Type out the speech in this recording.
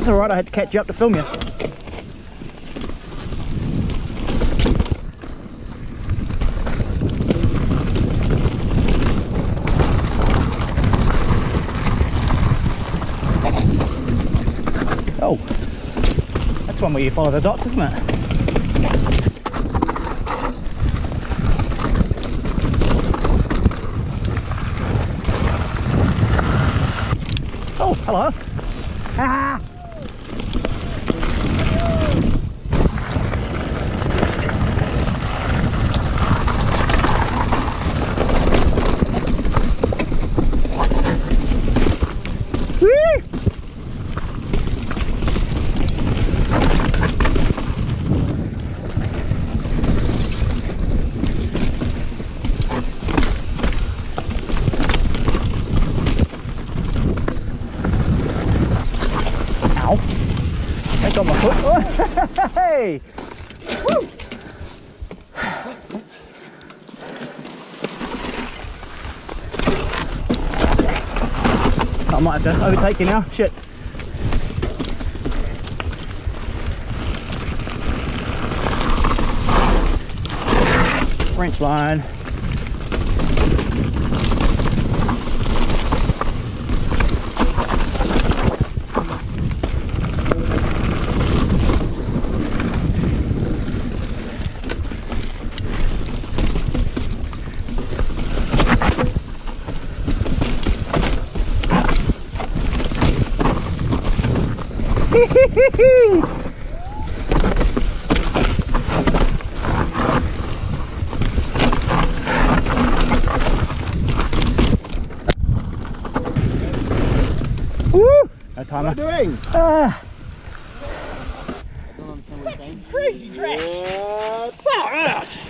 alright, I had to catch you up to film you. Oh, that's one where you follow the dots, isn't it? Oh, hello. Ah! Whee! I got my foot. Oh, hey! Woo! I might have to overtake you now. Shit. Wrench line. Woo! No timer. What are you doing? Crazy tracks. Far out.